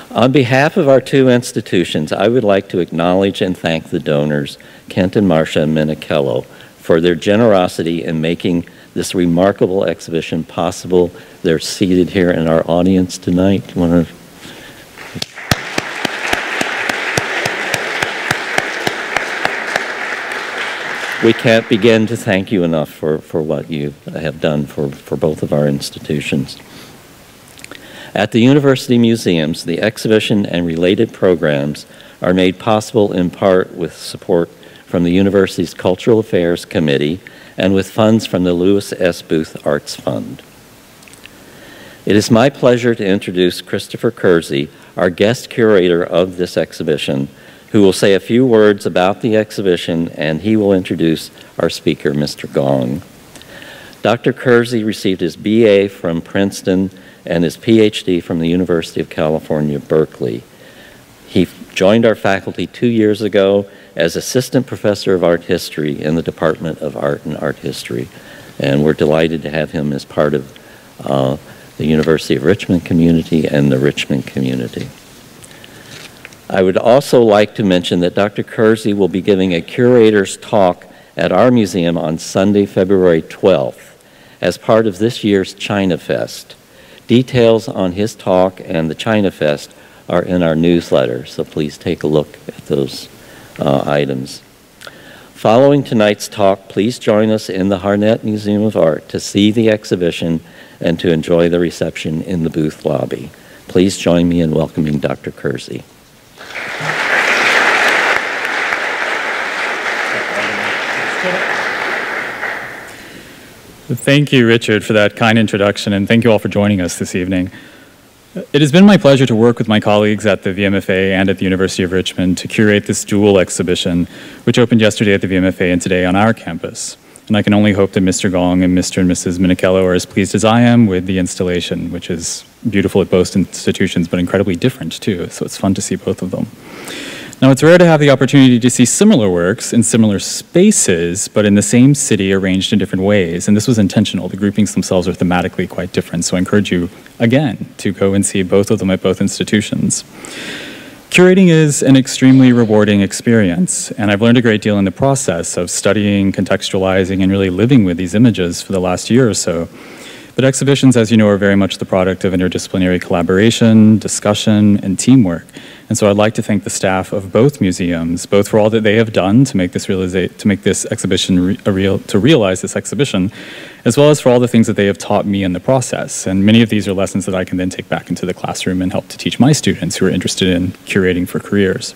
On behalf of our two institutions, I would like to acknowledge and thank the donors, Kent and Marcia Minicello, for their generosity in making this remarkable exhibition possible. They're seated here in our audience tonight. We can't begin to thank you enough for what you have done for both of our institutions. At the University Museums, the exhibition and related programs are made possible in part with support from the University's Cultural Affairs Committee and with funds from the Lewis S. Booth Arts Fund. It is my pleasure to introduce Christopher Kersey, our guest curator of this exhibition, who will say a few words about the exhibition, and he will introduce our speaker, Mr. Gong. Dr. Kersey received his BA from Princeton and his PhD from the University of California, Berkeley. He joined our faculty 2 years ago as Assistant Professor of Art History in the Department of Art and Art History, and we're delighted to have him as part of the University of Richmond community and the Richmond community. I would also like to mention that Dr. Kersey will be giving a curator's talk at our museum on Sunday, February 12th, as part of this year's China Fest. Details on his talk and the China Fest are in our newsletter, so please take a look at those items. Following tonight's talk, please join us in the Harnett Museum of Art to see the exhibition and to enjoy the reception in the booth lobby. Please join me in welcoming Dr. Kersey. Thank you, Richard, for that kind introduction, and thank you all for joining us this evening. It has been my pleasure to work with my colleagues at the VMFA and at the University of Richmond to curate this dual exhibition, which opened yesterday at the VMFA and today on our campus. And I can only hope that Mr. Gong and Mr. and Mrs. Minicello are as pleased as I am with the installation, which is beautiful at both institutions, but incredibly different too, so it's fun to see both of them. Now, it's rare to have the opportunity to see similar works in similar spaces, but in the same city arranged in different ways, and this was intentional. The groupings themselves are thematically quite different, so I encourage you, again, to go and see both of them at both institutions. Curating is an extremely rewarding experience, and I've learned a great deal in the process of studying, contextualizing, and really living with these images for the last year or so. But exhibitions, as you know, are very much the product of interdisciplinary collaboration, discussion, and teamwork. And so I'd like to thank the staff of both museums, both for all that they have done to make this exhibition realize this exhibition, as well as for all the things that they have taught me in the process. And many of these are lessons that I can then take back into the classroom and help to teach my students who are interested in curating for careers.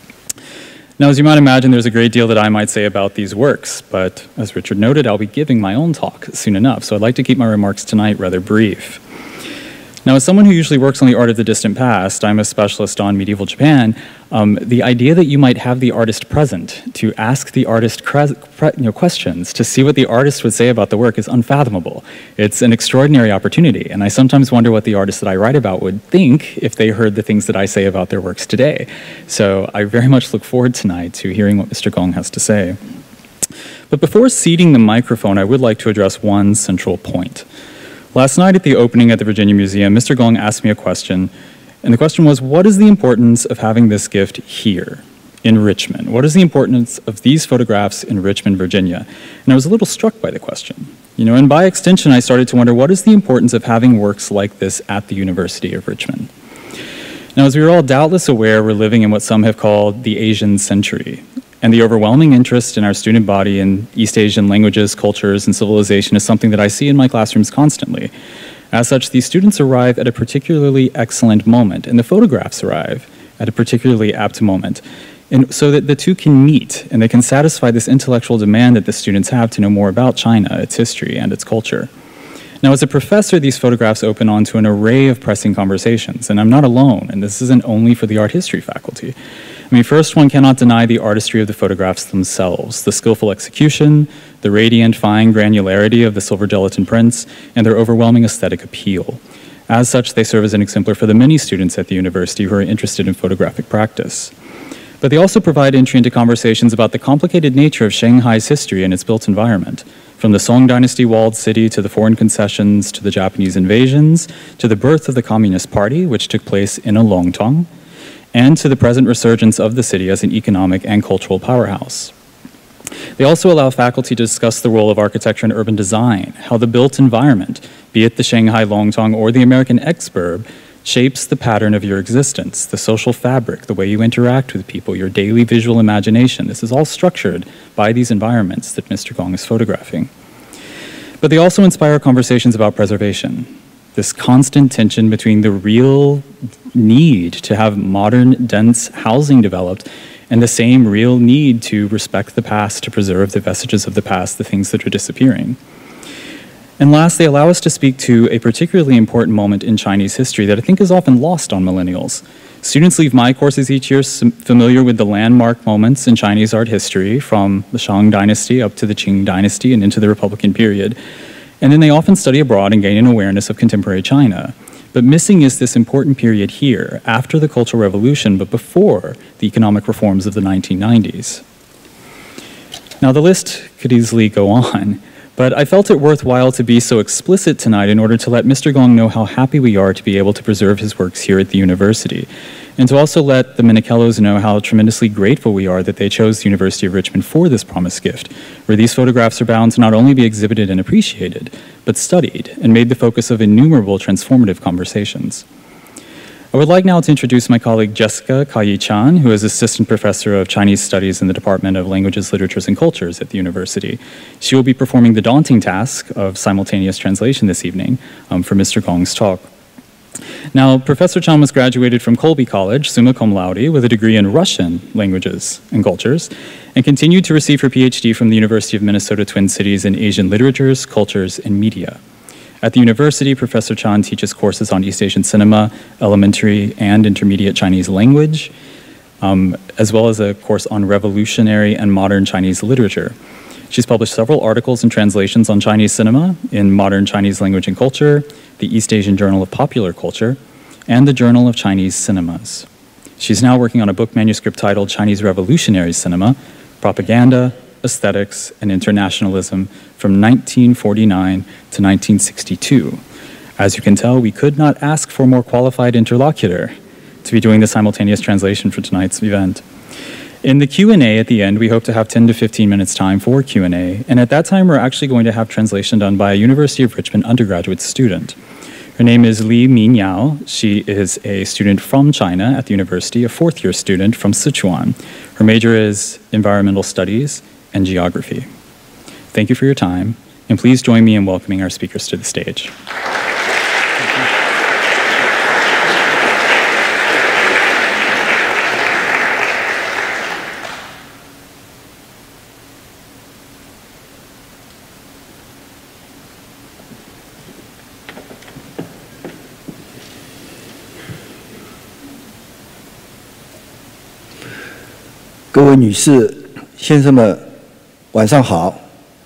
Now, as you might imagine, there's a great deal that I might say about these works, but as Richard noted, I'll be giving my own talk soon enough, so I'd like to keep my remarks tonight rather brief. Now, as someone who usually works on the art of the distant past, I'm a specialist on medieval Japan. The idea that you might have the artist present to ask the artist questions, to see what the artist would say about the work is unfathomable. It's an extraordinary opportunity, and I sometimes wonder what the artists that I write about would think if they heard the things that I say about their works today. So I very much look forward tonight to hearing what Mr. Gong has to say. But before ceding the microphone, I would like to address one central point. Last night at the opening at the Virginia Museum, Mr. Gong asked me a question, and the question was, what is the importance of having this gift here in Richmond? What is the importance of these photographs in Richmond, Virginia? And I was a little struck by the question. You know, and by extension, I started to wonder, what is the importance of having works like this at the University of Richmond? Now, as we are all doubtless aware, we're living in what some have called the Asian century. And the overwhelming interest in our student body in East Asian languages, cultures, and civilization is something that I see in my classrooms constantly. As such, these students arrive at a particularly excellent moment, and the photographs arrive at a particularly apt moment, and so that the two can meet, and they can satisfy this intellectual demand that the students have to know more about China, its history, and its culture. Now, as a professor, these photographs open onto an array of pressing conversations, and I'm not alone, and this isn't only for the art history faculty. I mean, first, one cannot deny the artistry of the photographs themselves, the skillful execution, the radiant, fine granularity of the silver gelatin prints, and their overwhelming aesthetic appeal. As such, they serve as an exemplar for the many students at the university who are interested in photographic practice. But they also provide entry into conversations about the complicated nature of Shanghai's history and its built environment. from the Song Dynasty walled city to the foreign concessions to the Japanese invasions to the birth of the Communist Party, which took place in Longtong, and to the present resurgence of the city as an economic and cultural powerhouse. They also allow faculty to discuss the role of architecture and urban design, how the built environment, be it the Shanghai Longtong or the American exurb, shapes the pattern of your existence, the social fabric, the way you interact with people, your daily visual imagination. This is all structured by these environments that Mr. Gong is photographing. But they also inspire conversations about preservation, this constant tension between the real need to have modern, dense housing developed and the same real need to respect the past, to preserve the vestiges of the past, the things that are disappearing. And last, they allow us to speak to a particularly important moment in Chinese history that I think is often lost on millennials. Students leave my courses each year familiar with the landmark moments in Chinese art history, from the Shang Dynasty up to the Qing Dynasty and into the Republican period. And then they often study abroad and gain an awareness of contemporary China. But missing is this important period here, after the Cultural Revolution, but before the economic reforms of the 1990s. Now, the list could easily go on, but I felt it worthwhile to be so explicit tonight in order to let Mr. Gong know how happy we are to be able to preserve his works here at the university, and to also let the Minichellos know how tremendously grateful we are that they chose the University of Richmond for this promised gift, where these photographs are bound to not only be exhibited and appreciated, but studied and made the focus of innumerable transformative conversations. I would like now to introduce my colleague Jessica Kai Chan, who is Assistant Professor of Chinese Studies in the Department of Languages, Literatures, and Cultures at the university. She will be performing the daunting task of simultaneous translation this evening for Mr. Gong's talk. Now, Professor Chan was graduated from Colby College, summa cum laude, with a degree in Russian languages and cultures, and continued to receive her PhD from the University of Minnesota Twin Cities in Asian literatures, cultures, and media. At the university, Professor Chan teaches courses on East Asian cinema, elementary and intermediate Chinese language, as well as a course on revolutionary and modern Chinese literature. She's published several articles and translations on Chinese cinema in Modern Chinese Language and Culture, the East Asian Journal of Popular Culture, and the Journal of Chinese Cinemas. She's now working on a book manuscript titled Chinese Revolutionary Cinema, Propaganda, Aesthetics, and Internationalism from 1949 to 1962. As you can tell, we could not ask for a more qualified interlocutor to be doing the simultaneous translation for tonight's event. In the Q&A at the end, we hope to have 10 to 15 minutes time for Q&A, and at that time we're actually going to have translation done by a University of Richmond undergraduate student. Her name is Li Minyao. She is a student from China at the university, a fourth-year student from Sichuan. Her major is environmental studies and geography. Thank you for your time, and please join me in welcoming our speakers to the stage. 各位女士、先生们，晚上好。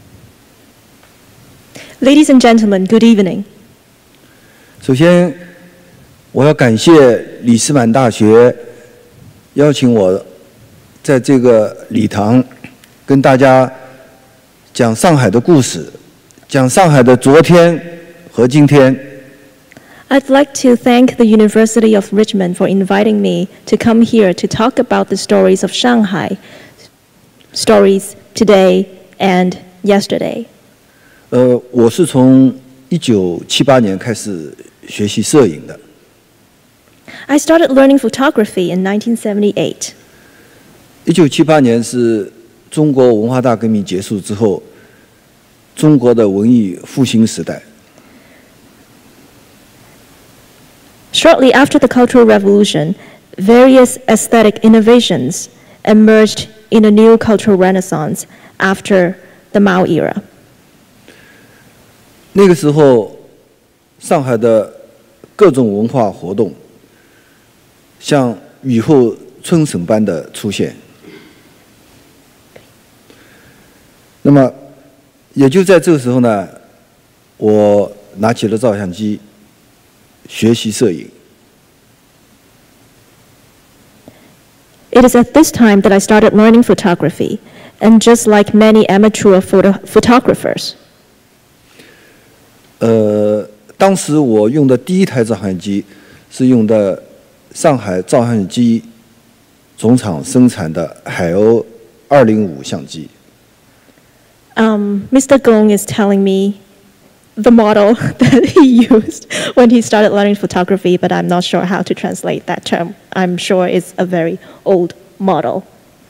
Ladies and gentlemen, good evening. 首先，我要感谢里斯满大学邀请我在这个礼堂跟大家讲上海的故事，讲上海的昨天和今天。 I'd like to thank the University of Richmond for inviting me to come here to talk about the stories of Shanghai, stories today and yesterday. 我是从1978年开始学习摄影的。 I started learning photography in 1978. 1978年是中国文化大革命结束之后，中国的文艺复兴时代。 Shortly after the Cultural Revolution, various aesthetic innovations emerged in a new cultural renaissance after the Mao era. 那个时候，上海的各种文化活动像雨后春笋般的出现。那么，也就在这个时候呢，我拿起了照相机。 学习摄影。 It is at this time that I started learning photography, and just like many amateur photographers, 当时我用的第一台照相机是用的上海照相机总厂生产的海鸥205相机。 Mr. Gong is telling me the model that he used when he started learning photography, but I'm not sure how to translate that term. I'm sure it's a very old model.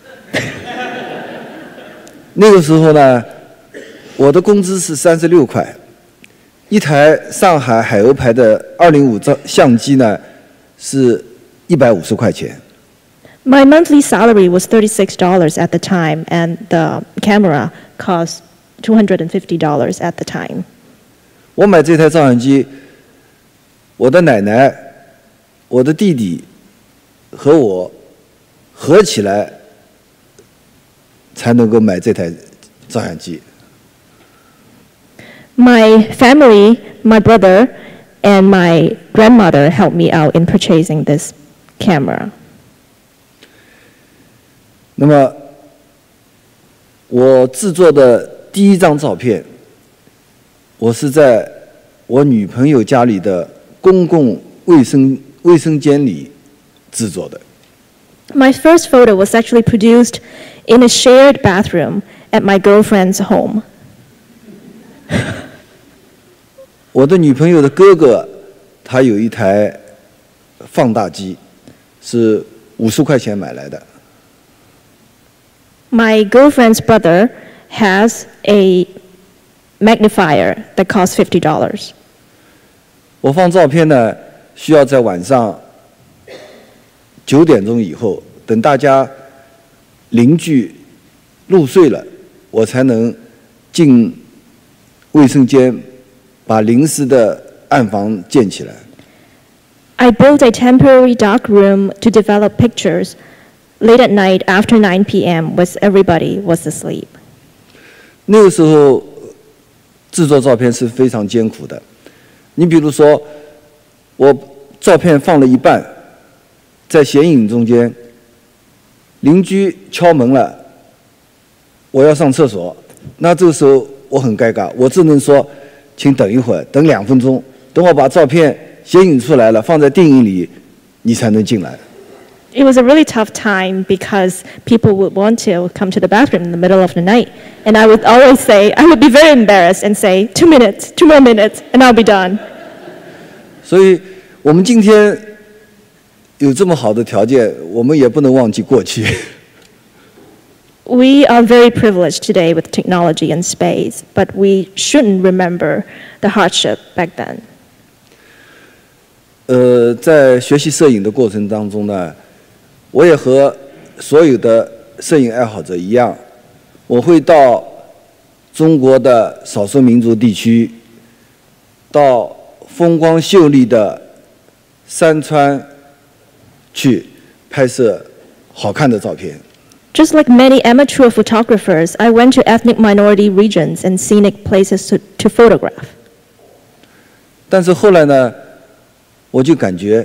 那个时候呢，我的工资是36块，一台上海海鸥牌的205相机呢是150块钱。 My monthly salary was $36 at the time, and the camera cost $250 at the time. 我买这台照相机，我的奶奶、我的弟弟和我合起来才能够买这台照相机。 My family, my brother, and my grandmother helped me out in purchasing this camera. 那么，我制作的第一张照片，我是在我女朋友家里的公共卫生间里制作的。 My first photo was actually produced in a shared bathroom at my girlfriend's home. 我的女朋友的哥哥，他有一台放大机，是50块钱买来的。 My girlfriend's brother has a magnifier that costs $50. 我放照片呢，需要在晚上9点钟以后，等大家邻居入睡了，我才能进卫生间，把临时的暗房建起来。 I built a temporary dark room to develop pictures late at night after 9 p.m. when everybody was asleep. 那个时候制作照片是非常艰苦的。你比如说，我照片放了一半，在显影中间，邻居敲门了，我要上厕所，那这个时候我很尴尬，我只能说，请等一会儿，等2分钟，等我把照片显影出来了，放在电影里，你才能进来。 It was a really tough time because people would want to come to the bathroom in the middle of the night. And I would always say, I would be very embarrassed and say, 2 minutes, 2 more minutes, and I'll be done. 所以我们今天有这么好的条件，我们也不能忘记过去。 We are very privileged today with technology and space, but we shouldn't remember the hardship back then. 在学习摄影的过程当中呢，我也和所有的摄影爱好者一样，我会到中国的少数民族地区，到风光秀丽的山川去拍摄好看的照片。 Just like many amateur photographers, I went to ethnic minority regions and scenic places to photograph. 但是后来呢，我就感觉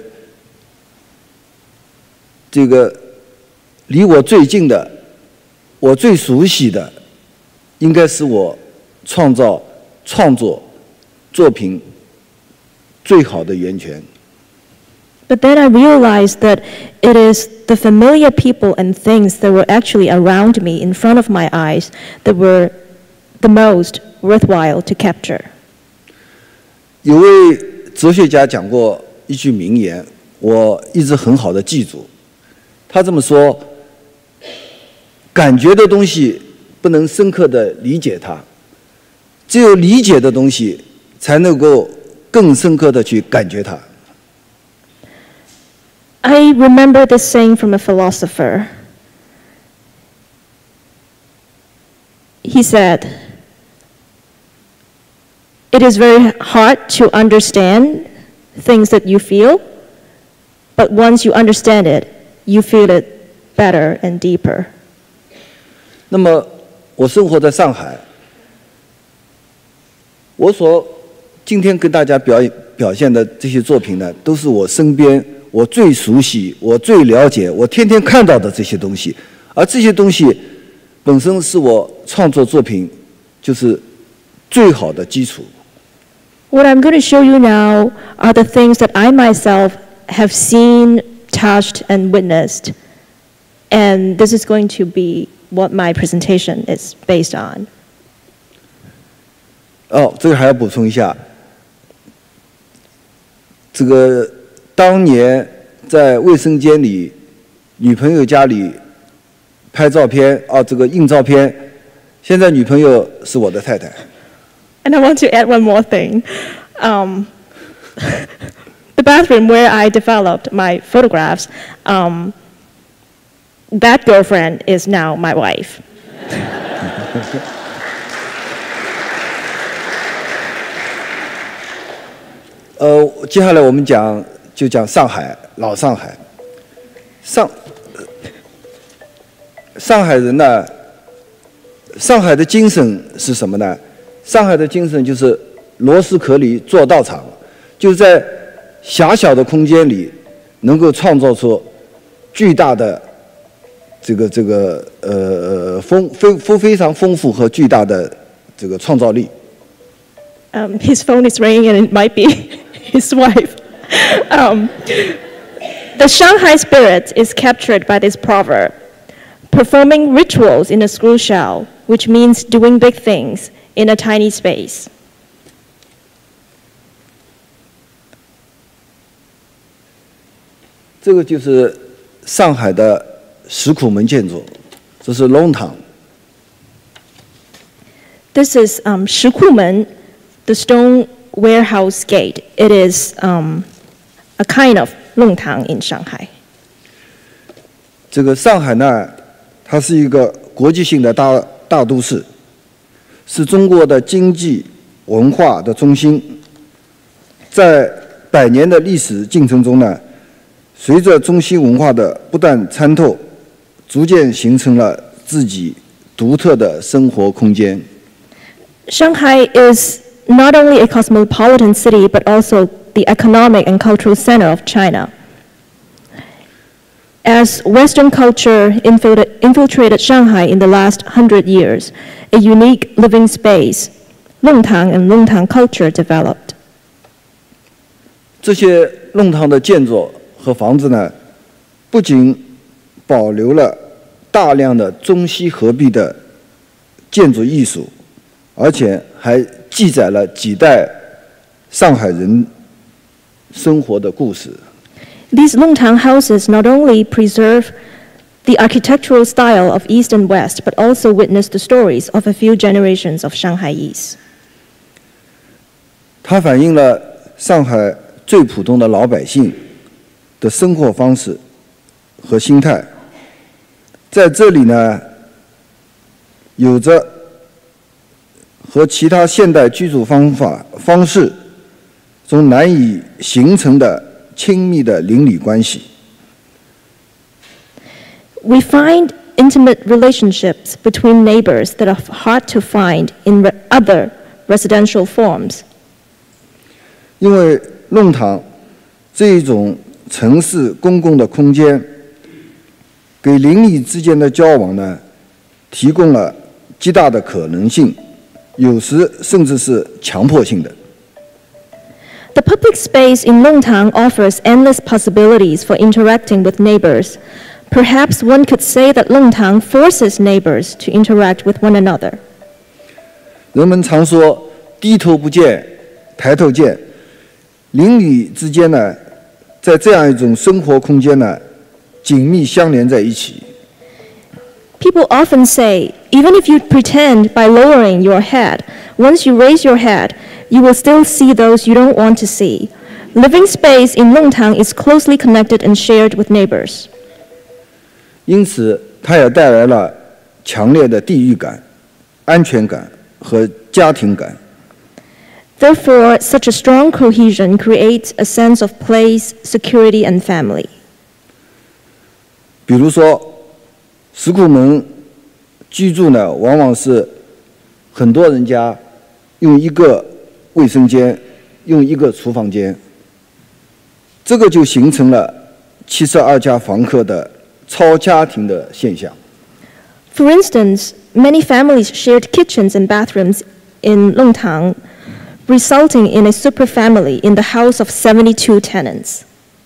这个离我最近的，我最熟悉的，应该是我创作作品最好的源泉。 But then I realized that it is the familiar people and things that were actually around me, in front of my eyes, that were the most worthwhile to capture. 有位哲学家讲过一句名言，我一直很好的记住。他这么说：感觉的东西不能深刻的理解它，只有理解的东西才能够更深刻的去感觉它。 I remember this saying from a philosopher. He said, "It is very hard to understand things that you feel, but once you understand it, you feel it better and deeper." 那么，我生活在上海，我今天跟大家表现的这些作品呢，都是我身边我最熟悉、我最了解、我天天看到的这些东西，而这些东西本身是我创作作品就是最好的基础。 What I'm going to show you now are the things that I myself have seen, touched, and witnessed. And this is going to be what my presentation is based on. 哦，这个还要补充一下，这个当年在卫生间里，女朋友家里拍照片这个印照片，现在女朋友是我的太太。 And I want to add one more thing. The bathroom where I developed my photographs, that girlfriend is now my wife. 接下来我们讲上海，老上海。上海人呢，上海的精神是什么呢？上海的精神就是螺丝壳里做道场，就是在狭小的空间里能够创造出巨大的非常丰富和巨大的这个创造力。 His phone is ringing and it might be his wife. The Shanghai spirit is captured by this proverb, performing rituals in a screw shell, which means doing big things in a tiny space. 这个就是上海的石库门建筑，这是龙堂。 This is 石库门, the stone warehouse gate. It is a kind of 弄堂 in Shanghai. 这个上海呢，它是一个国际性的大都市，是中国的经济文化的中心。在100年的历史进程中呢，随着中西文化的不断参透，逐渐形成了自己独特的生活空间。 Shanghai is not only a cosmopolitan city, but also the economic and cultural center of China. As Western culture infiltrated Shanghai in the last 100 years, a unique living space, Longtang and Longtang culture developed. 这些弄堂的建筑和房子呢，不仅保留了大量的中西合璧的建筑艺术，而且还记载了几代上海人生活的故事。 These Longtang houses not only preserve the architectural style of East and West, but also witness the stories of a few generations of Shanghaiese. 它反映了上海最普通的老百姓的生活方式和心态。在这里呢，有着和其他现代居住方式中难以形成的亲密的邻里关系。 We find intimate relationships between neighbors that are hard to find in other residential forms. 因为弄堂这一种城市公共的空间，给邻里之间的交往呢，提供了极大的可能性，有时甚至是强迫性的。 The public space in Longtang offers endless possibilities for interacting with neighbors. Perhaps one could say that Longtang forces neighbors to interact with one another. 人们常说低头不见抬头见，邻里之间呢，在这样一种生活空间呢，紧密相连在一起。 People often say, even if you pretend by lowering your head, once you raise your head, you will still see those you don't want to see. Living space in Longtang is closely connected and shared with neighbors. 因此，它也带来了强烈的地域感、安全感和家庭感。 Therefore, such a strong cohesion creates a sense of place, security, and family. 比如说，石库门居住呢，往往是很多人家用一个卫生间，用一个厨房间，这个就形成了72家房客的超家庭的现象。 For instance, many families shared kitchens and bathrooms in Longtang. resulting in a super family in the house of 72 tenants.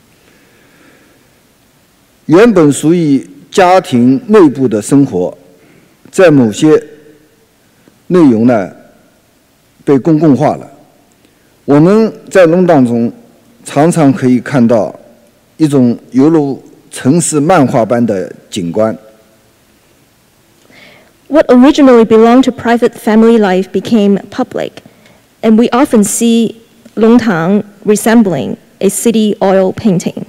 原本属于家庭内部的生活，在某些内容呢被公共化了。我们在弄堂中常常可以看到一种犹如城市漫画般的景观。 What originally belonged to private family life became public, and we often see Longtang resembling a city oil painting.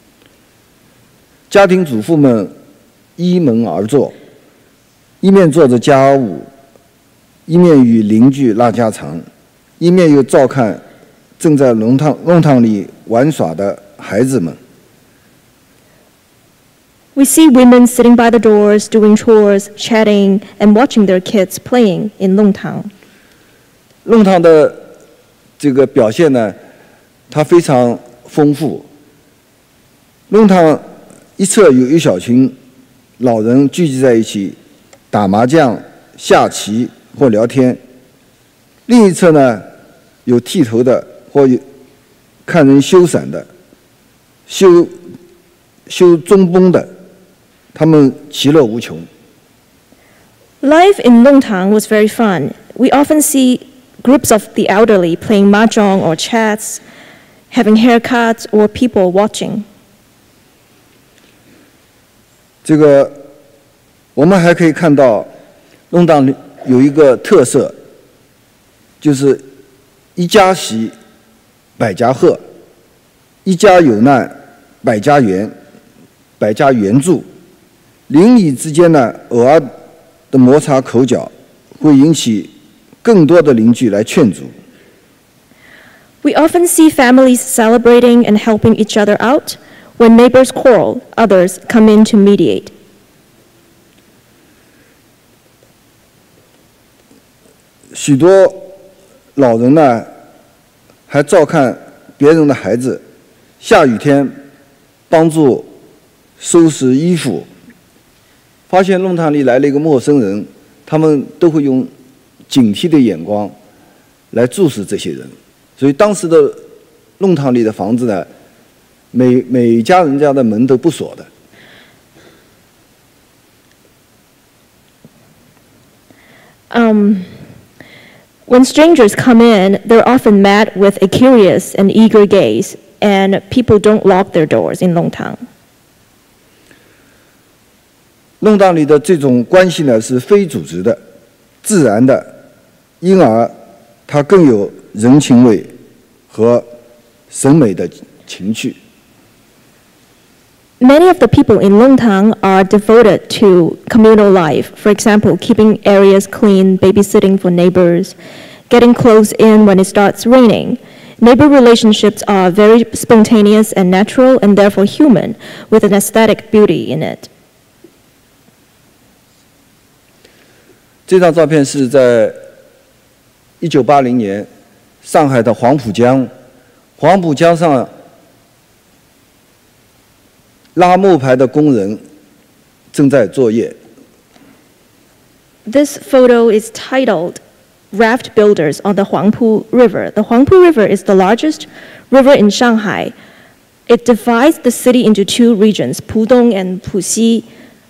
家庭主妇们依门而坐，一面做着家务，一面与邻居拉家常，一面又照看正在弄堂里玩耍的孩子们。 We see women sitting by the doors, doing chores, chatting, and watching their kids playing in Longtang. 弄堂的这个表现呢，它非常丰富。弄堂一侧有一小群老人聚集在一起打麻将、下棋或聊天；另一侧呢，有剃头的或有看人修伞的、修中崩的，他们其乐无穷。 Life in Longtang was very fun. We often see groups of the elderly playing mahjong or chats, having haircuts, or people watching. 这个我们还可以看到，弄堂有一个特色，就是一家喜，百家贺；一家有难，百家圆，百家援助。邻里之间呢，偶尔的摩擦口角，会引起更多的邻居来劝阻。 We often see families celebrating and helping each other out. When neighbors quarrel, others come in to mediate. 许多老人呢，还照看别人的孩子，下雨天帮助收拾衣服。发现弄堂里来了一个陌生人，他们都会用警惕的眼光来注视这些人。所以当时的弄堂里的房子呢，每家人家的门都不锁的。 When strangers come in, they're often met with a curious and eager gaze, and people don't lock their doors in Longtang. 弄堂里的这种关系呢，是非组织的、自然的，因而它更有人情味和审美的情趣。 Many of the people in Longtang are devoted to communal life. For example, keeping areas clean, babysitting for neighbors, getting clothes in when it starts raining. Neighbor relationships are very spontaneous and natural, and therefore human, with an aesthetic beauty in it. 这张照片是在1980年上海的黄浦江，黄浦江上拉木牌的工人正在作业。 This photo is titled Raft Builders on the Huangpu River. The Huangpu River is the largest river in Shanghai. It divides the city into two regions, Pudong and Puxi.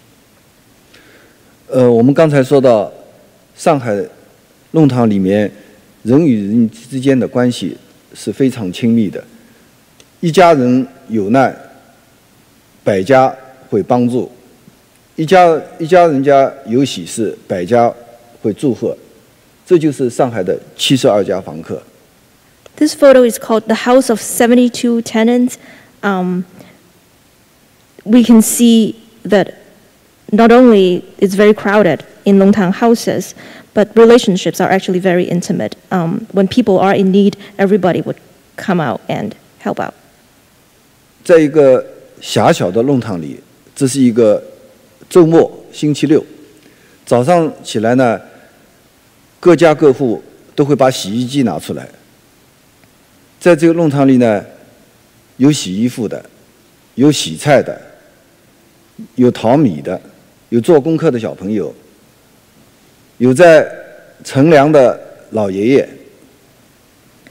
我们刚才说到上海弄堂里面人与人之间的关系是非常亲密的，一家人有难，百家会帮助；一家人家有喜事，百家会祝贺。这就是上海的72家房客。 This photo is called the House of 72 Tenants. We can see that not only it's very crowded in Longtang houses, but relationships are actually very intimate. When people are in need, everybody would come out and help out. 在一个狭小的弄堂里，这是一个周末，星期六，早上起来呢，各家各户都会把洗衣机拿出来。在这个弄堂里呢，有洗衣服的，有洗菜的，有淘米的，有做功课的小朋友，有在乘凉的老爷爷。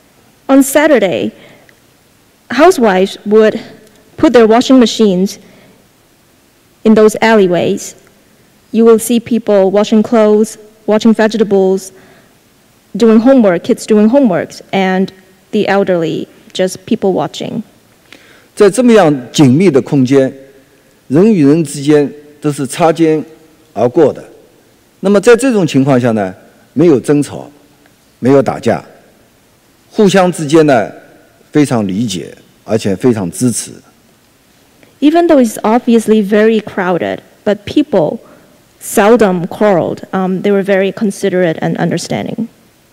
On Saturday, housewives would put their washing machines in those alleyways. You will see people washing clothes, washing vegetables, doing homework, kids doing homeworks, and the elderly, just people watching. 在这么样紧密的空间，人与人之间都是擦肩而过的。那么在这种情况下呢，没有争吵，没有打架，互相之间呢非常理解，而且非常支持。 Even though it's obviously very crowded, but people seldom quarreled. They were very considerate and understanding.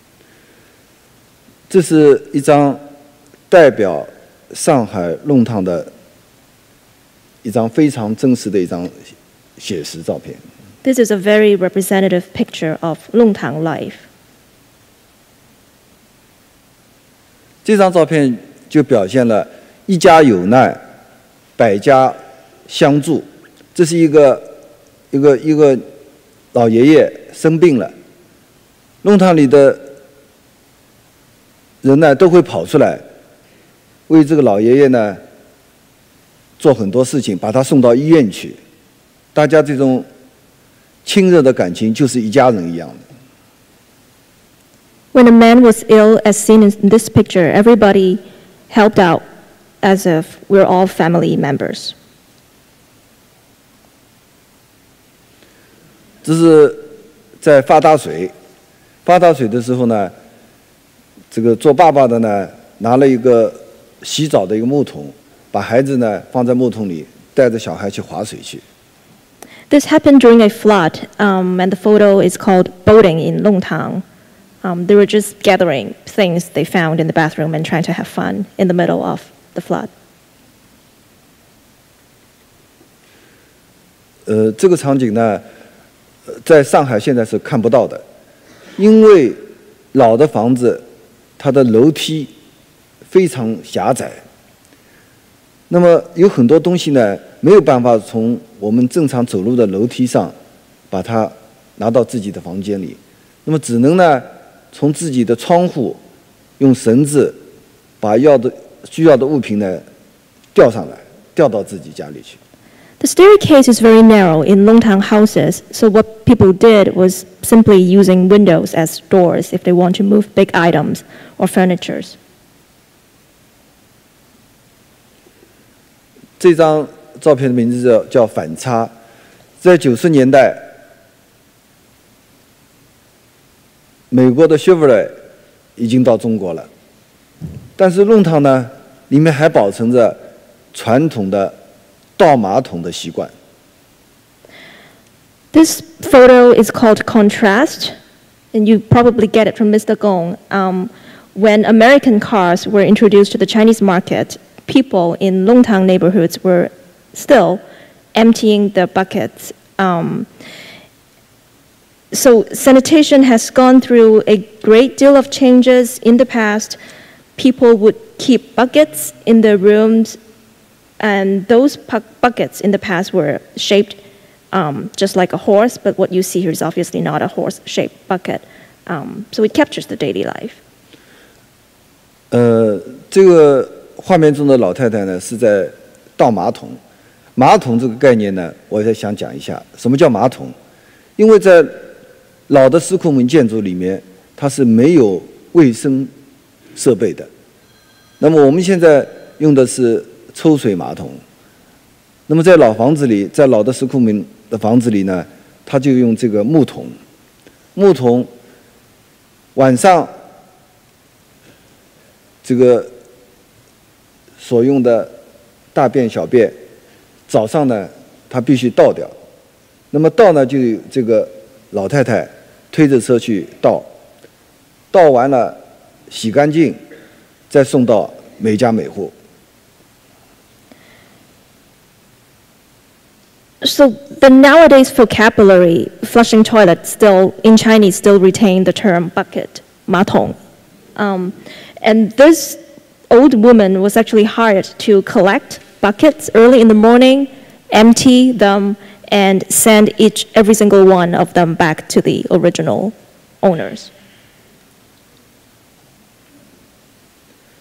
这是一张代表上海弄堂的一张非常真实的一张写实照片。 This is a very representative picture of Longtang life. 这张照片就表现了一家有难，百家相助。这是一个老爷爷生病了，弄堂里的人呢都会跑出来，为这个老爷爷呢做很多事情，把他送到医院去。大家这种亲热的感情就是一家人一样的。 When a man was ill, as seen in this picture, everybody helped out as if we're all family members. 这是在发大水，发大水的时候呢，这个做爸爸的呢拿了一个洗澡的一个木桶，把孩子呢放在木桶里，带着小孩去划水去。 This happened during a flood, and the photo is called boating in Longtang. They were just gathering things they found in the bathroom and trying to have fun in the middle of the flood. 这个场景呢，在上海现在是看不到的，因为老的房子它的楼梯非常狭窄，那么有很多东西呢没有办法从我们正常走路的楼梯上把它拿到自己的房间里，那么只能呢从自己的窗户用绳子把需要的物品呢吊上来，吊到自己家里去。 The staircase is very narrow in Longtang houses, so what people did was simply using windows as doors if they want to move big items or furnitures. 这张照片的名字叫反差，在90年代，美国的 Chevrolet 已经到中国了，但是弄堂呢，里面还保存着传统的倒马桶的习惯。 This photo is called Contrast, and you probably get it from Mr. Gong. When American cars were introduced to the Chinese market, people in Longtang neighborhoods were still emptying the buckets. So sanitation has gone through a great deal of changes. In the past, people would keep buckets in their rooms, and those buckets in the past were shaped just like a horse, but what you see here is obviously not a horse-shaped bucket. So it captures the daily life. 这个画面中的老太太呢是在倒马桶。马桶这个概念呢，我也想讲一下，什么叫马桶？因为在老的石库门建筑里面，它是没有卫生设备的。那么我们现在用的是抽水马桶。那么在老房子里，在老的石库门的房子里呢，它就用这个木桶。木桶晚上这个所用的大便小便，早上呢它必须倒掉。那么倒呢，就有这个老太太推着车去倒，倒完了洗干净，再送到每家每户。 So the nowadays vocabulary, flushing toilet, still in Chinese still retain the term bucket, 马桶. And this old woman was actually hired to collect buckets early in the morning, empty them, and send every single one of them back to the original owners.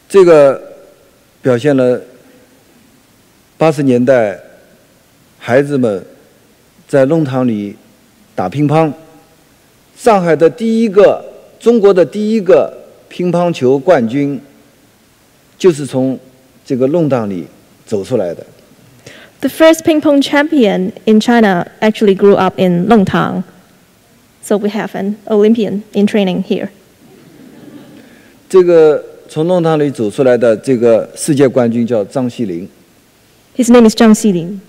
这个表现了80年代孩子们在弄堂里打乒乓。上海的中国的第一个乒乓球冠军，就是从这个弄堂里走出来的。 The first ping pong champion in China actually grew up in Longtang. So we have an Olympian in training here. 这个从弄堂里走出来的这个世界冠军叫张锡林。 His name is Zhang Xilin.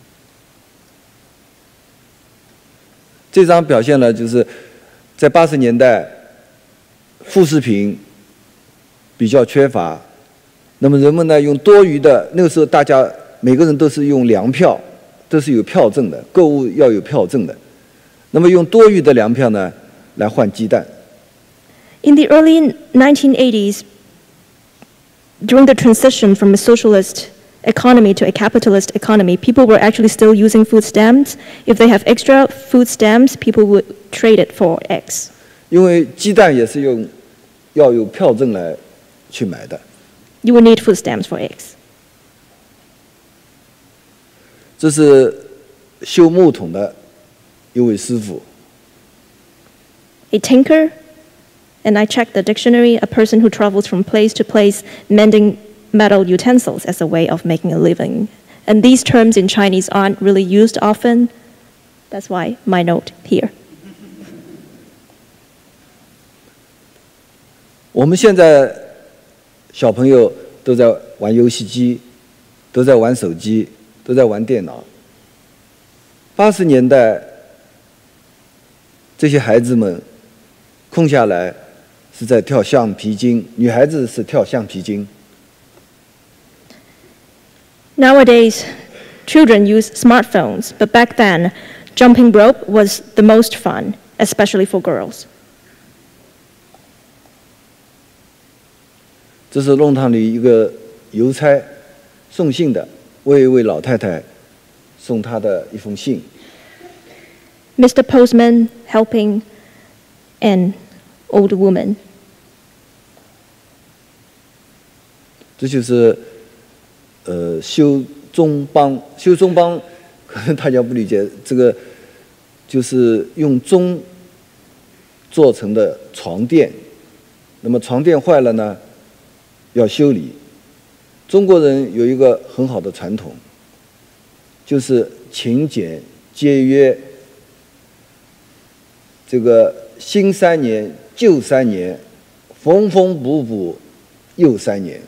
这张表现了就是在80年代副食品比较缺乏，那么人们呢用多余的，那个时候大家每个人都是用粮票，都是有票证的，购物要有票证的，那么用多余的粮票呢来换鸡蛋。 In the early 1980s, during the transition from a socialist economy to a capitalist economy, people were actually still using food stamps. If they have extra food stamps, people would trade it for eggs. 因为鸡蛋也是要有票证来去买的。 You would need food stamps for eggs. 这是修木桶的一位师傅。 A tinker, and I checked the dictionary, a person who travels from place to place mending metal utensils as a way of making a living. And these terms in Chinese aren't really used often. That's why my note here. 我们现在小朋友都在玩游戏机，都在玩手机，都在玩电脑。80年代，这些孩子们空下来是在跳橡皮筋，女孩子是跳橡皮筋。 Nowadays, children use smartphones, but back then, jumping rope was the most fun, especially for girls. 这是弄堂里一个邮差送信的，为一位老太太送她的一封信。 Mr. Postman helping an old woman. 这就是修中帮。修中帮可能大家不理解，这个就是用钟做成的床垫。那么床垫坏了呢，要修理。中国人有一个很好的传统，就是勤俭节约。这个新3年旧3年，缝缝补补又3年。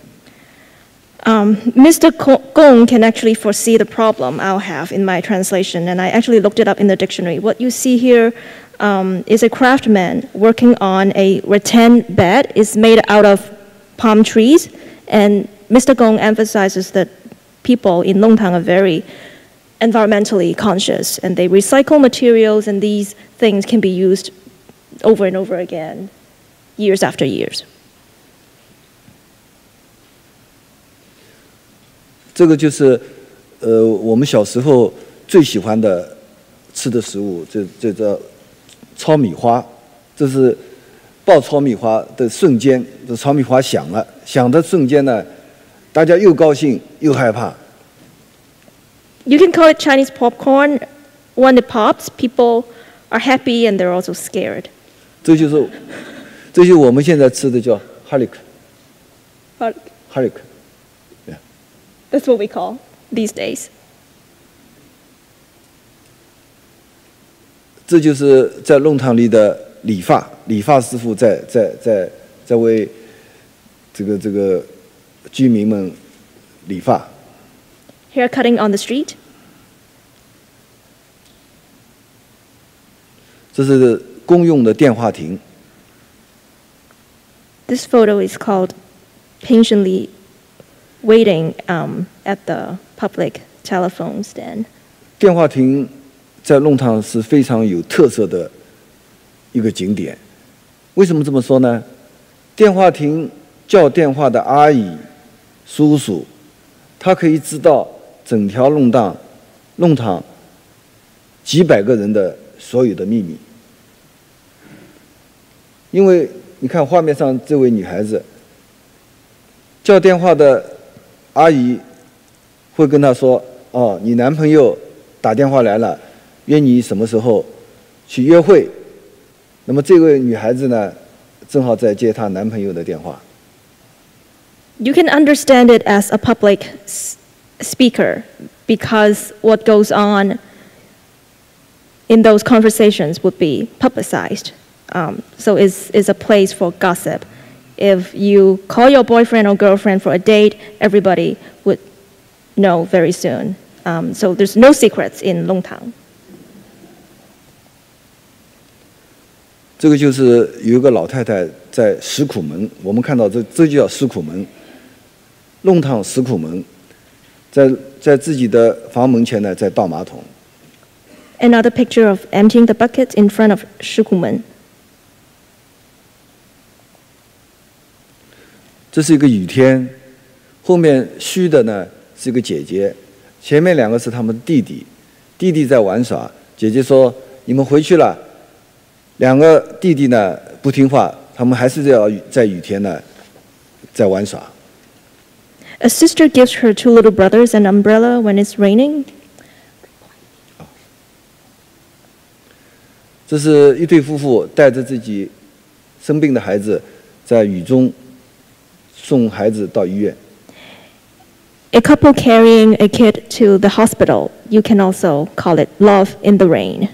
Mr. Gong can actually foresee the problem I'll have in my translation, and I actually looked it up in the dictionary. What you see here is a craftsman working on a rattan bed. It's made out of palm trees, and Mr. Gong emphasizes that people in Longtang are very environmentally conscious, and they recycle materials, and these things can be used over and over again, years after years. 这个就是我们小时候最喜欢的吃的食物，这叫炒米花。这是爆炒米花的瞬间，这炒米花响了，响的瞬间呢，大家又高兴又害怕。 You can call it Chinese popcorn. When it pops, people are happy and they're also scared. 这就是我们现在吃的叫 harlic。harlic。 That's what we call these days. 这就是在弄堂里的理发师傅在为这个居民们理发。 Hair cutting on the street. 这是公用的电话亭。 This photo is called patiently waiting at the public telephone stand. 电话亭在弄堂是非常有特色的一个景点。为什么这么说呢？电话亭叫电话的阿姨、叔叔，他可以知道整条弄堂几百个人的所有的秘密。因为你看画面上这位女孩子， 叫电话的阿姨会跟他说：“哦，你男朋友打电话来了，约你什么时候去约会。”那么这位女孩子呢，正好在接她男朋友的电话。 You can understand it as a public speaker because what goes on in those conversations would be publicized. So it's a place for gossip. If you call your boyfriend or girlfriend for a date, everybody would know very soon. So there's no secrets in Longtang. 这个就是有一个老太太在石库门，我们看到这就叫石库门，弄堂石库门，在自己的房门前呢，在倒马桶。 Another picture of emptying the bucket in front of Shikumen. 这是一个雨天，后面虚的呢是一个姐姐，前面两个是他们弟弟，弟弟在玩耍，姐姐说：“你们回去了。”两个弟弟呢不听话，他们还是要在雨天呢在玩耍。 A sister gives her two little brothers an umbrella when it's raining. 这是一对夫妇带着自己生病的孩子，在雨中送孩子到医院。 A couple carrying a kid to the hospital. You can also call it love in the rain.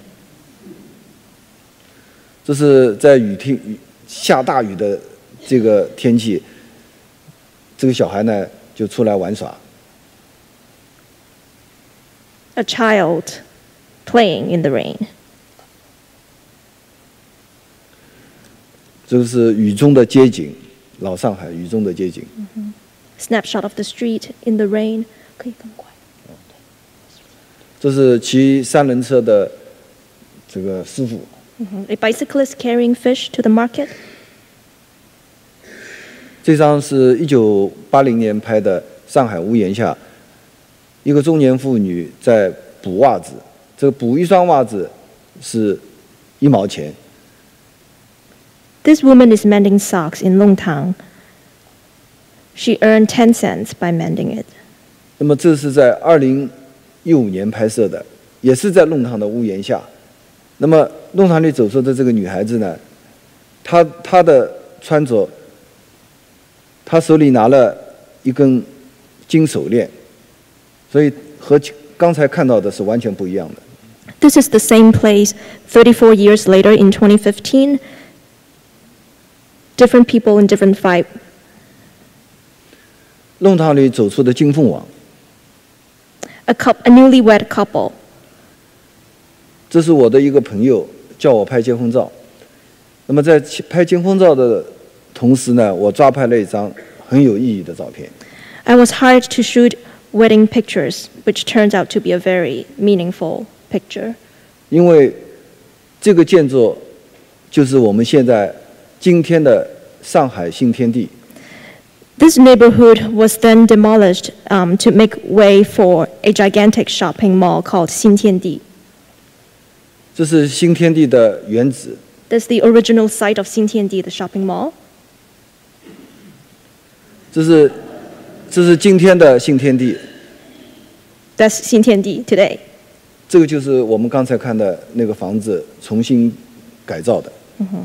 这是在下大雨的这个天气，这个小孩呢就出来玩耍。 A child playing in the rain. 这个是雨中的街景，老上海雨中的街景。 Snapshot of the street in the rain. 可以更快。 这是骑三轮车的这个师傅。 A bicyclist carrying fish to the market. 这张是1980年拍的上海屋檐下，一个中年妇女在补袜子，这个补一双袜子是1毛钱。 This woman is mending socks in Longtang. She earned 10 cents by mending it. 那么这是在2015年拍摄的，也是在弄堂的屋檐下。那么弄堂里走出的这个女孩子呢，她的穿着，她手里拿了一根金手链，所以和刚才看到的是完全不一样的。 This is the same place 34 years later in 2015. Different people in different vibe. 弄堂里走出的金凤凰。 A newlywed couple. 这是我的一个朋友叫我拍结婚照，那么在拍结婚照的同时呢，我抓拍了一张很有意义的照片。 I was hired to shoot wedding pictures, which turns out to be a very meaningful picture. 因为这个建筑就是我们现在今天的上海新天地。 This neighborhood was then demolished to make way for a gigantic shopping mall called Xintiandi. 这是新天地的原址。 That's the original site of Xintiandi, the shopping mall. 这是今天的新天地。 That's Xintiandi today. 这个就是我们刚才看的那个房子重新改造的。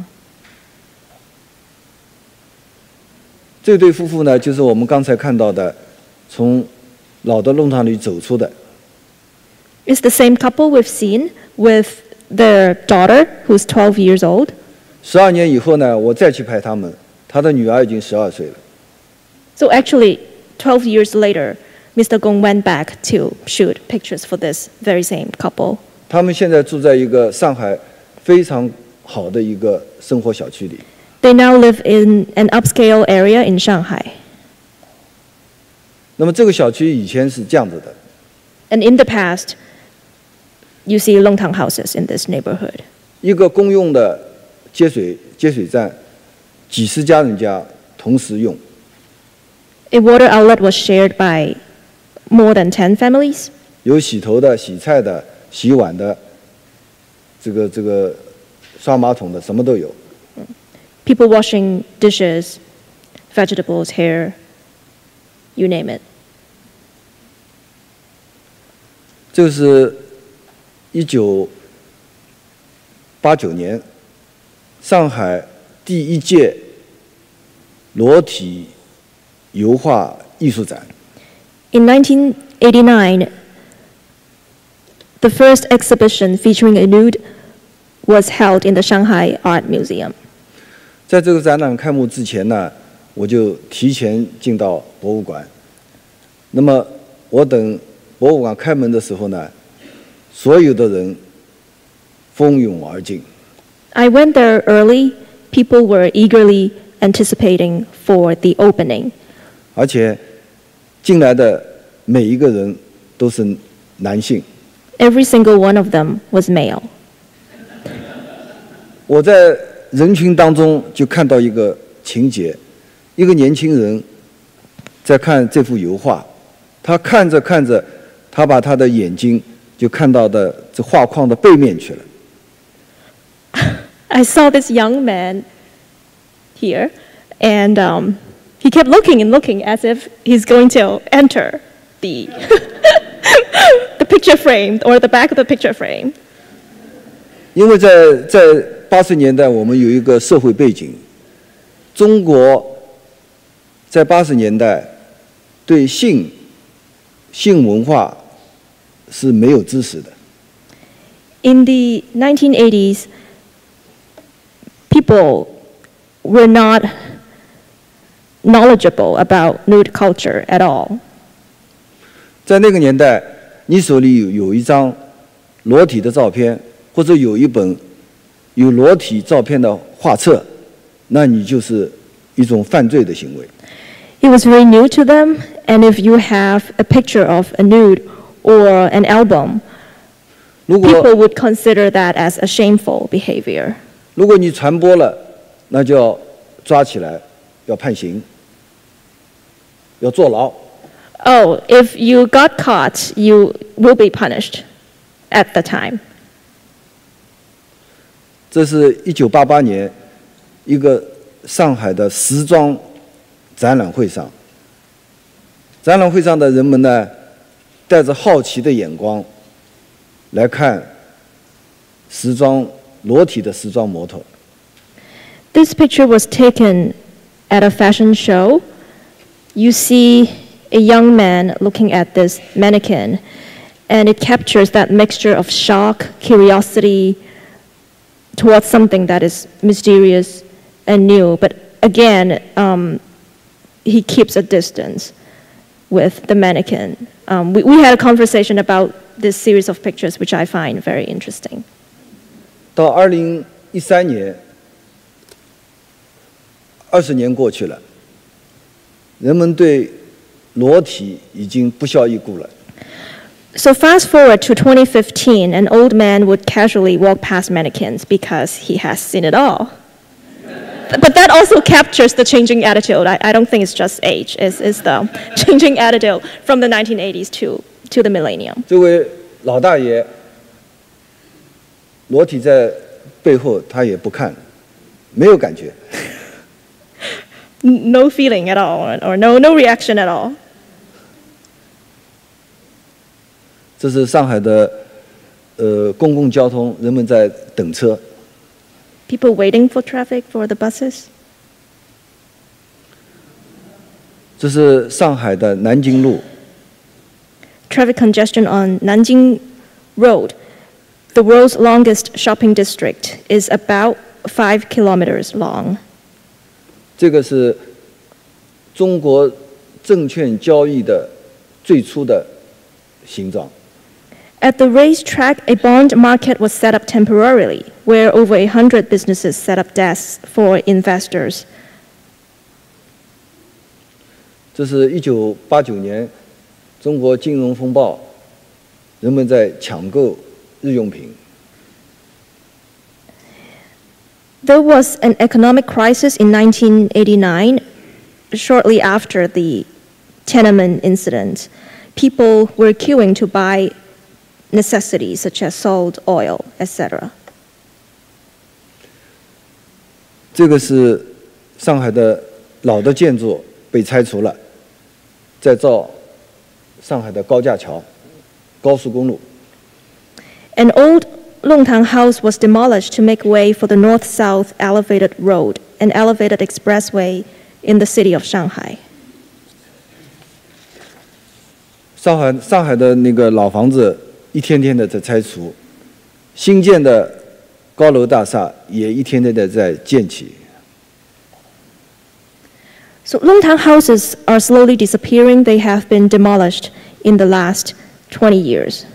这对夫妇呢，就是我们刚才看到的，从老的弄堂里走出的。 It's the same couple we've seen with their daughter, who's 12 years old. 12年以后呢，我再去拍他们，他的女儿已经12岁了。 So actually, 12 years later, Mr. Gong went back to shoot pictures for this very same couple. 他们现在住在一个上海非常好的一个生活小区里。 They now live in an upscale area in Shanghai. 那么这个小区以前是这样子的。 And in the past, you see Longtang houses in this neighborhood. 一个公用的接水站，几十家人家同时用。 A water outlet was shared by more than 10 families. 有洗头的、洗菜的、洗碗的，这个刷马桶的，什么都有。 People washing dishes, vegetables, hair. you name it. 这是1989年上海第一届裸体油画艺术展。 In 1989, the first exhibition featuring a nude was held in the Shanghai Art Museum. 在这个展览开幕之前呢，我就提前进到博物馆。那么我等博物馆开门的时候呢，所有的人蜂拥而进。 I went there early. People were eagerly anticipating for the opening. 而且进来的每一个人都是男性。 Every single one of them was male. 我在人群当中就看到一个情节，一个年轻人在看这幅油画，他看着看着，他把他的眼睛就看到的这画框的背面去了。 I saw this young man here, and he kept looking and looking as if he's going to enter the the picture frame or the back of the picture frame. 因为在80年代，我们有一个社会背景，中国在80年代对性文化是没有知识的。 In the 1980s, people were not knowledgeable about nude culture at all. 在那个年代，你手里有一张裸体的照片，或者有一本有裸体照片的画册，那你就是一种犯罪的行为。 It was very new to them, and if you have a picture of a nude or an album, 如 people 果 would consider that as a shameful behavior. 如果你传播了，那就要抓起来，要判刑，要坐牢。 Oh, if you got caught, you will be punished at the time. 这是1988年一个上海的时装展览会上，展览会上的人们呢，带着好奇的眼光来看裸体的时装模特。 This picture was taken at a fashion show. You see a young man looking at this mannequin, and it captures that mixture of shock, curiosity towards something that is mysterious and new. But again, he keeps a distance with the mannequin. We had a conversation about this series of pictures, which I find very interesting. 到2013年，20年过去了，人们对裸体已经不屑一顾了。 So fast forward to 2015, an old man would casually walk past mannequins because he has seen it all. But that also captures the changing attitude. I don't think it's just age. It's the changing attitude from the 1980s to the millennium. 这位老大爷裸体在背后，他也不看，没有感觉。 No feeling at all, or no reaction at all. 这是上海的公共交通，人们在等车。 People waiting for traffic for the buses. 这是上海的南京路， Traffic congestion on Nanjing Road, the world's longest shopping district, is about 5 kilometers long. 这个是中国证券交易的最初的形状。 At the racetrack, a bond market was set up temporarily, where over 100 businesses set up desks for investors. 这是1989年中国金融风暴，人们在抢购日用品。 There was an economic crisis in 1989, shortly after the Tiananmen incident. People were queuing to buy necessities such as salt, oil, etc. 这个是上海的老的建筑被拆除了， 在造上海的高架桥、高速公路。 An old Longtang house was demolished to make way for the north-south elevated road, an elevated expressway in the city of Shanghai. 上海的那个老房子一天天的在拆除，新建的高楼大厦也一天天的在建起。 So Longtang houses are slowly disappearing. They have been demolished in the last 20 years.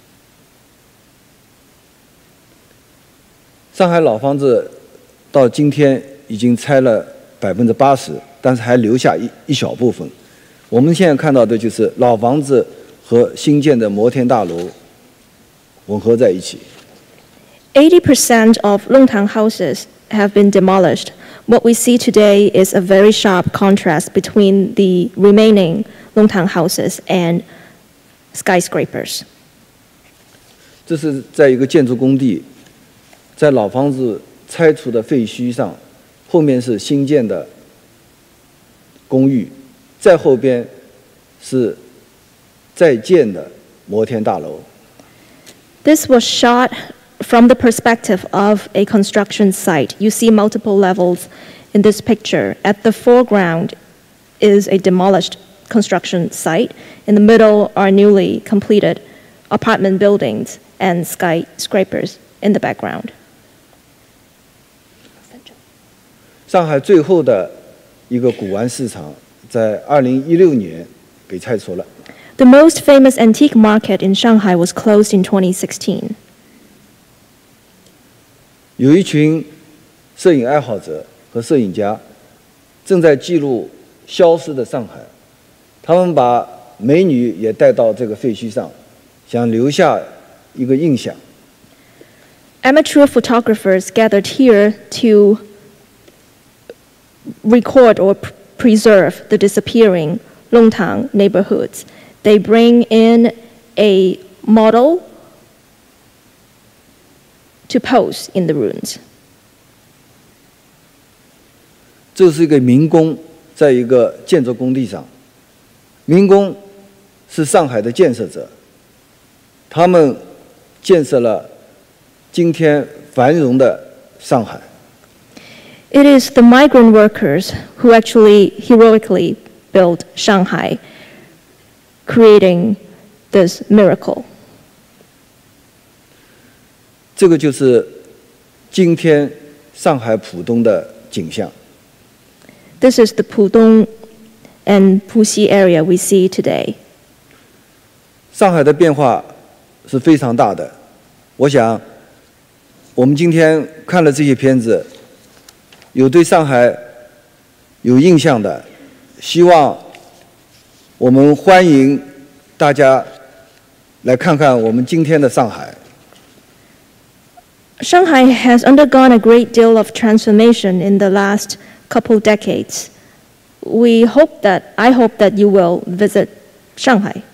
上海老房子到今天已经拆了80%，但是还留下一小部分。我们现在看到的就是老房子和新建的摩天大楼混合在一起。 80% of Longtang houses have been demolished. What we see today is a very sharp contrast between the remaining Longtang houses and skyscrapers. 这是在一个建筑工地，在老房子拆除的废墟上，后面是新建的公寓，再后边是在建的摩天大楼。 This was shot from the perspective of a construction site. You see multiple levels in this picture. At the foreground is a demolished construction site. In the middle are newly completed apartment buildings and skyscrapers in the background. 上海最后的一个古玩市场在2016年给拆除了。 The most famous antique market in Shanghai was closed in 2016. 有一群摄影爱好者和摄影家正在记录消失的上海，他们把美女也带到这个废墟上，想留下一个印象。 Amateur photographers gathered here to record or preserve the disappearing Longtang neighborhoods. They bring in a model to pose in the ruins. 这是一个民工，在一个建筑工地上。民工是上海的建设者，他们建设了今天繁荣的上海。 It is the migrant workers who actually heroically built Shanghai, creating this miracle. 这个就是今天上海浦东的景象。 This is the Pudong and Puxi area we see today. 上海的变化是非常大的。我想，我们今天看了这些片子，有对上海有印象的，希望我们欢迎大家来看看我们今天的上海。 Shanghai has undergone a great deal of transformation in the last couple decades. I hope that you will visit Shanghai.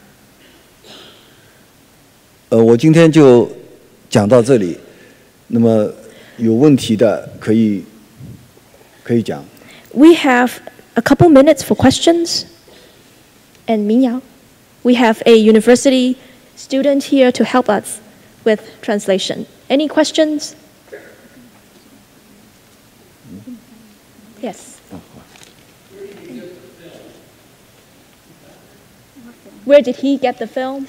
我今天就讲到这里。那么有问题的可以讲。 We have a couple minutes for questions. And Mingyao, we have a university student here to help us with translation. Any questions? Yes. Where did he get the film?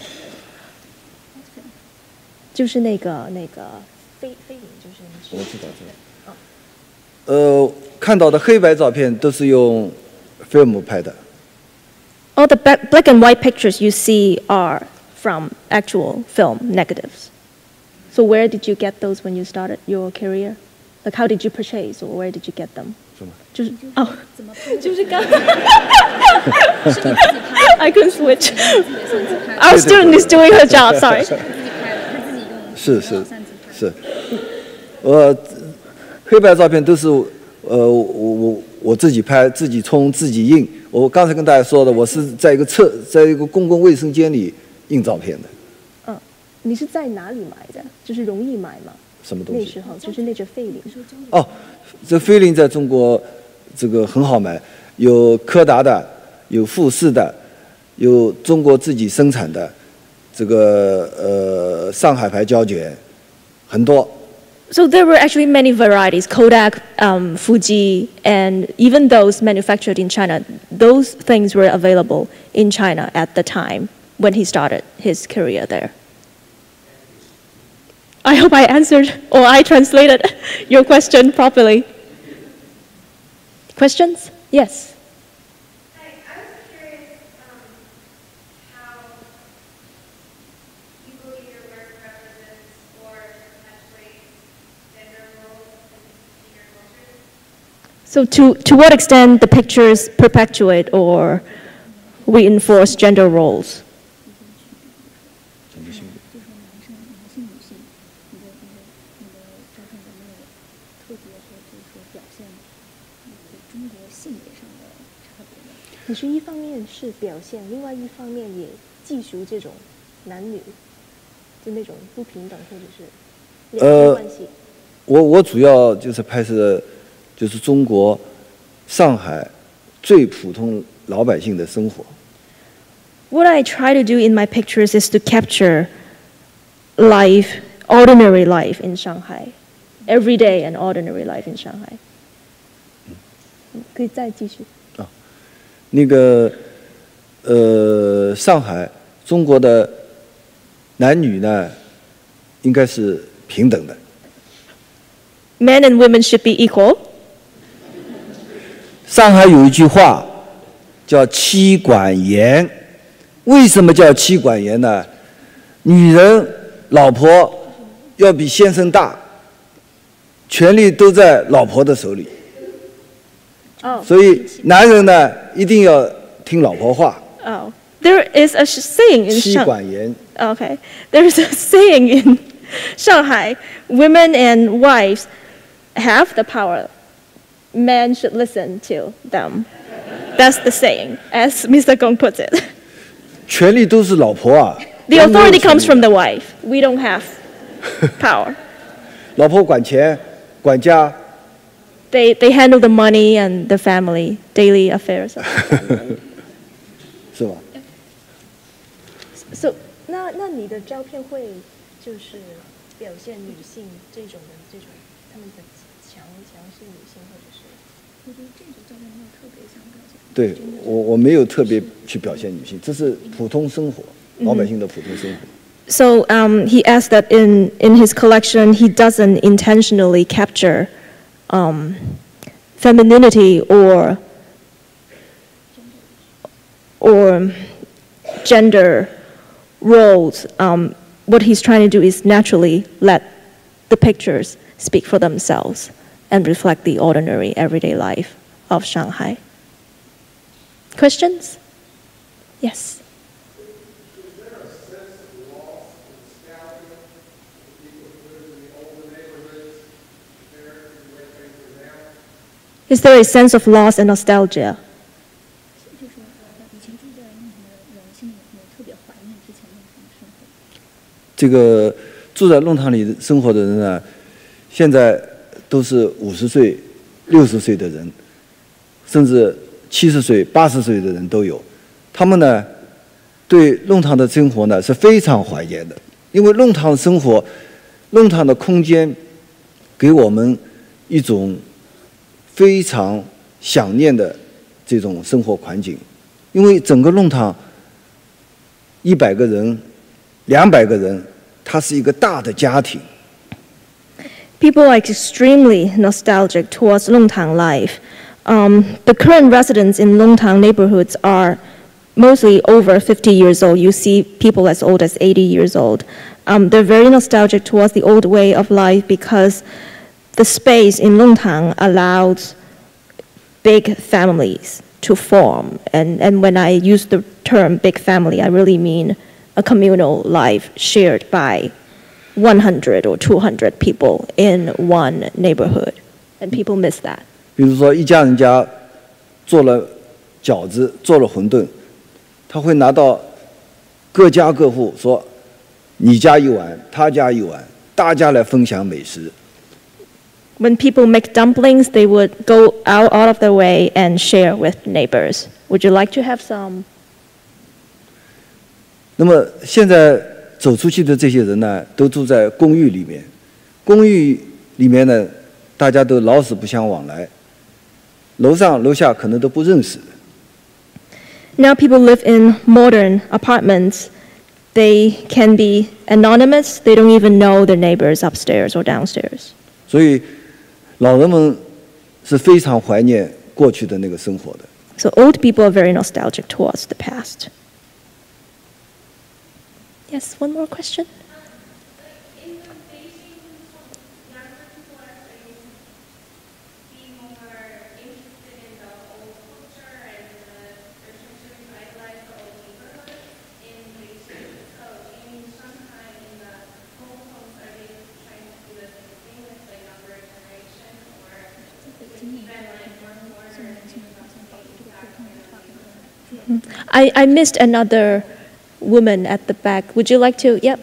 就是那个菲林，就是那个。我知道。看到的黑白照片都是用 film 拍的。 All the black and white pictures you see are from actual film negatives. So where did you get those when you started your career? Like how did you purchase or where did you get them? 就是就是刚 I couldn't switch. Our student is doing her job. Sorry. 是，黑白照片都是我自己拍，自己冲，自己印。我刚才跟大家说的，我是在一个公共卫生间里印照片的。 你是在哪里买的？就是容易买吗？ 什么东西？ 那时候就是那只菲林。 哦，这菲林在中国这个很好买，有柯达的，有富士的， 有中国自己生产的这个上海牌胶卷，很多。 So there were actually many varieties, Kodak, Fuji, and even those manufactured in China. Those things were available in China at the time when he started his career there. I hope I answered or I translated your question properly. Questions? Yes. Hi, I was curious how you believe your work represents or perpetuates gender roles in your culture. So to what extent the pictures perpetuate or reinforce gender roles? Uh, 我主要就是拍摄，就是中国上海最普通老百姓的生活。 What I try to do in my pictures is to capture life, ordinary life in Shanghai, everyday and ordinary life in Shanghai. 可以再继续。 那个上海中国的男女呢，应该是平等的。 Men and women should be equal. 上海有一句话叫妻管严，为什么叫妻管严呢？女人老婆要比先生大，权力都在老婆的手里。所以男人呢一定要听老婆话。 Oh, there is a saying in 妻管严。 Okay, there is a saying in Shanghai: women and wives have the power. Men should listen to them. That's the saying, as Mr. Gong puts it. 权力都是老婆啊。 The authority comes from the wife. We don't have power. 老婆管钱，管家。 They handle the money and the family, daily affairs of the family. 是吧 So, 那你的照片会就是表现女性这种他们的强势女性，或者是？我觉得这种照片没有特别想表现。 对，我没有特别去表现女性，这是普通生活，老百姓的普通生活。 So he asked that in his collection he doesn't intentionally capture femininity or gender roles. What he's trying to do is naturally let the pictures speak for themselves and reflect the ordinary everyday life of Shanghai. Questions? Yes. Is there a sense of loss and nostalgia? 这个住在弄堂里生活的人呢，现在都是50岁、60岁的人，甚至70岁、80岁的人都有。他们呢，对弄堂的生活呢是非常怀念的，因为弄堂生活、弄堂的空间给我们一种非常想念的这种生活环境，因为整个弄堂100个人、200个人，它是一个大的家庭。 People are extremely nostalgic towards Longtang life. The current residents in Longtang neighborhoods are mostly over 50 years old. You see people as old as 80 years old. They're very nostalgic towards the old way of life because the space in Longtang allows big families to form. And when I use the term big family, I really mean a communal life shared by 100 or 200 people in one neighborhood. And people miss that. 比如说，一家人家做了饺子，做了馄饨，他会拿到各家各户说：“你家一碗，他家一碗，大家来分享美食。” When people make dumplings, they would go out of their way and share with neighbors. Would you like to have some? 那么现在走出去的这些人呢，都住在公寓里面，公寓里面呢，大家都老死不相往来，楼上楼下可能都不认识。 Now people live in modern apartments. They can be anonymous. They don't even know their neighbors upstairs or downstairs. 所以老人们是非常怀念过去的那个生活的。 So old people are very nostalgic towards the past. Yes, one more question. In the Beijing, younger people are starting to be more interested in the old culture and they're trying to revitalize the old neighborhood in Beijing. So in Shanghai, in the old homes, are they trying to do the same thing with the younger generation, or even like more modern things about taking back kind of? I missed another woman at the back. Would you like to? Yep.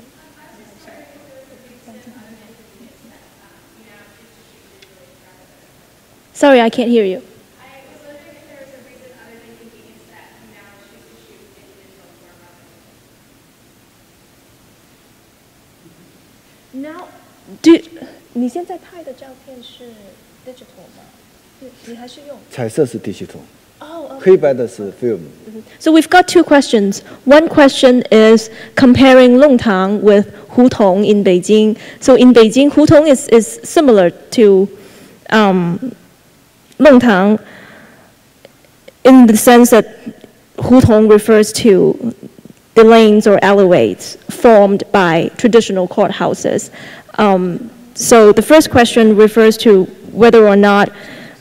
Sorry, I can't hear you. I was wondering if there was a reason other than convenience that you now choose to shoot in digital format. Now, do 你现在拍的照片是 digital 吗？你还是用？ 彩色是 digital， Oh, okay. 黑白的是 film。 So we've got two questions. One question is comparing Longtang with Hutong in Beijing. So in Beijing, Hutong is similar to Longtang in the sense that Hutong refers to the lanes or alleyways formed by traditional courthouses. So the first question refers to whether or not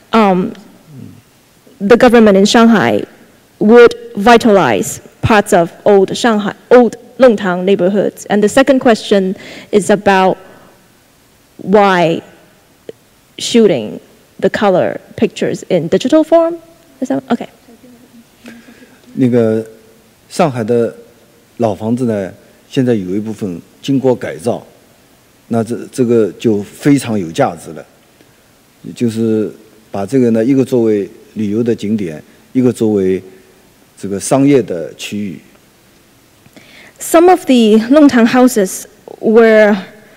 the government in Shanghai would vitalize parts of old Shanghai, old Longtang neighborhoods. And the second question is about why shooting the color pictures in digital form. Is that okay? 那个上海的老房子呢，现在有一部分经过改造，那这个就非常有价值了，就是把这个呢，一个作为旅游的景点，一个作为这个商业的区域。 Some of the Longtang houses were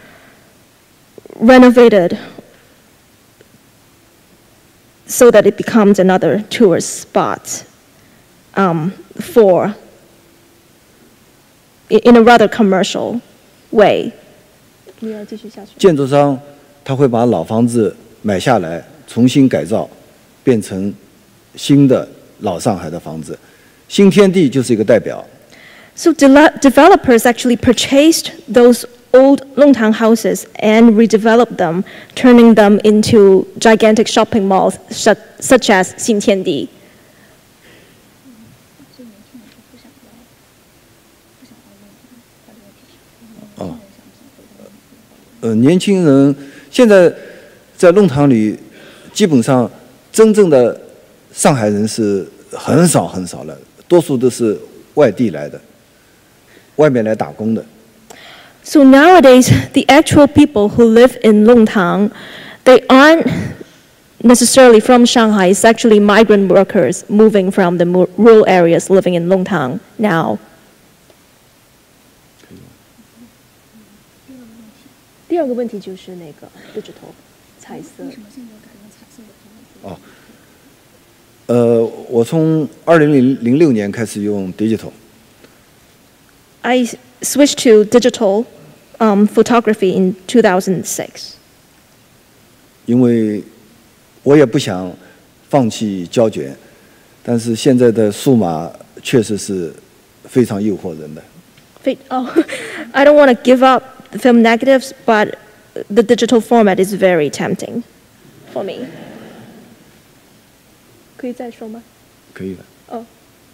renovated so that it becomes another tourist spot in a rather commercial way. 建筑商他会把老房子买下来，重新改造，变成新的老上海的房子。新天地就是一个代表。 So developers actually purchased those old Longtang houses and redeveloped them, turning them into gigantic shopping malls such as 新天地。 年轻人现在在弄堂里，基本上真正的上海人是很少很少了，多数都是外地来的，外面来打工的。 So nowadays, the actual people who live in Longtang, they aren't necessarily from Shanghai. It's actually migrant workers moving from the rural areas living in Longtang now. 第二个问题就是那个 digital 彩色。 我从2006年开始用 digital。 I switched to digital photography in 2006. 因为我也不想放弃胶卷，但是现在的数码确实是非常诱惑人的。 I don't want to give up the film negatives, but the digital format is very tempting for me. 可以再说吗？ 可以的。 哦。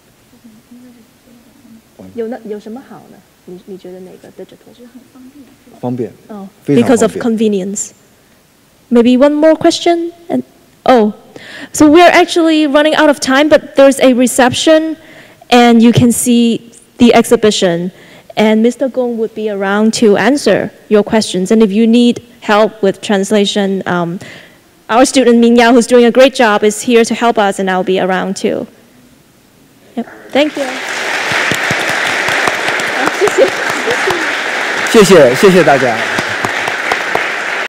有什么好呢？你觉得哪个 digital 是很方便？ 方便。 哦。 非常方便。 Because of convenience. Maybe one more question and so we're actually running out of time, but there's a reception, and you can see the exhibition. And Mr. Gong would be around to answer your questions. And if you need help with translation, our student Ming Yao, who's doing a great job, is here to help us, and I'll be around too. Yep. Thank you. 谢谢大家。